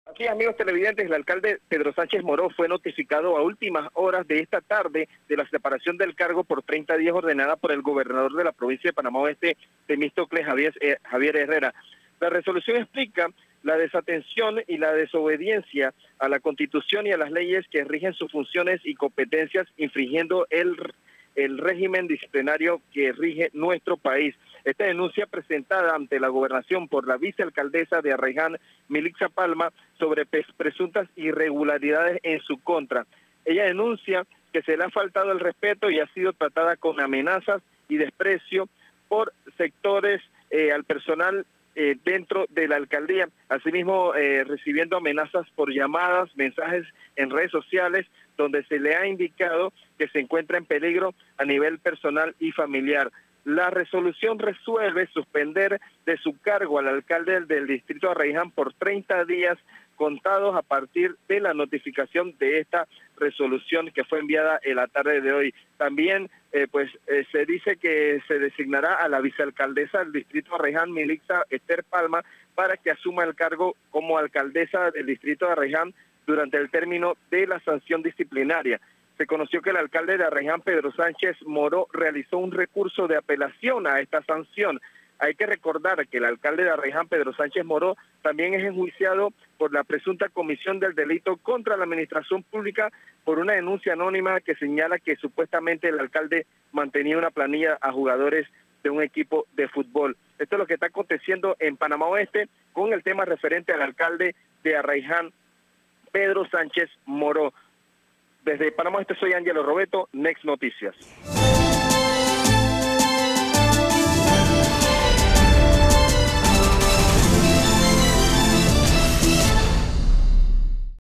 Así, amigos televidentes, el alcalde Pedro Sánchez Moró fue notificado a últimas horas de esta tarde de la separación del cargo por 30 días ordenada por el gobernador de la provincia de Panamá Oeste, Temístocles Javier Herrera. La resolución explica la desatención y la desobediencia a la Constitución y a las leyes que rigen sus funciones y competencias, infringiendo el régimen disciplinario que rige nuestro país. Esta denuncia presentada ante la gobernación por la vicealcaldesa de Arraiján, Milixa Palma, sobre presuntas irregularidades en su contra. Ella denuncia que se le ha faltado el respeto y ha sido tratada con amenazas y desprecio por sectores al personal dentro de la alcaldía, asimismo recibiendo amenazas por llamadas, mensajes en redes sociales, donde se le ha indicado que se encuentra en peligro a nivel personal y familiar. La resolución resuelve suspender de su cargo al alcalde del distrito de Arraiján por 30 días contados a partir de la notificación de esta resolución que fue enviada en la tarde de hoy. También se dice que se designará a la vicealcaldesa del distrito de Arraiján, Milixa Esther Palma, para que asuma el cargo como alcaldesa del distrito de Arraiján durante el término de la sanción disciplinaria. Se conoció que el alcalde de Arraiján, Pedro Sánchez Moró, realizó un recurso de apelación a esta sanción. Hay que recordar que el alcalde de Arraiján, Pedro Sánchez Moró, también es enjuiciado por la presunta comisión del delito contra la administración pública por una denuncia anónima que señala que supuestamente el alcalde mantenía una planilla a jugadores de un equipo de fútbol. Esto es lo que está aconteciendo en Panamá Oeste con el tema referente al alcalde de Arraiján, Pedro Sánchez Moró. Desde Panamá Oeste soy Ángelo Roberto, Next Noticias.